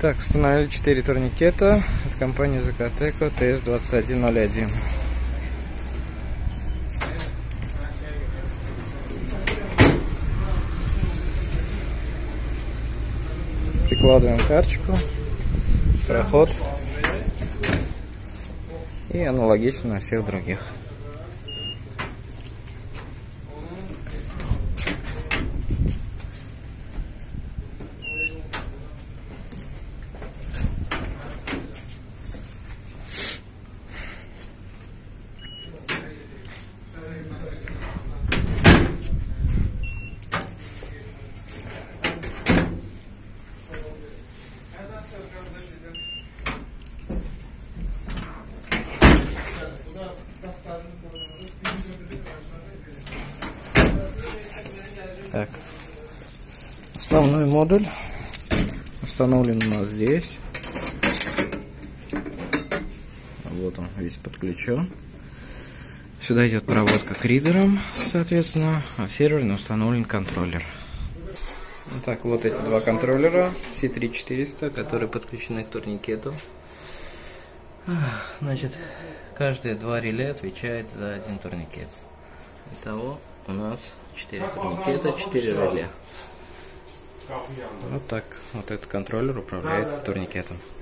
Итак, установили 4 турникета от компании Zacatecco TS2101. Прикладываем карточку, проход и аналогично на всех других. Так, основной модуль установлен у нас здесь. Вот он весь подключен. Сюда идет проводка к ридерам, соответственно, а в сервере установлен контроллер. Так, вот эти два контроллера C3400, которые подключены к турникету. Значит, каждые два реле отвечает за один турникет. Итого у нас 4 турникета, 4 реле. Вот так вот этот контроллер управляет турникетом.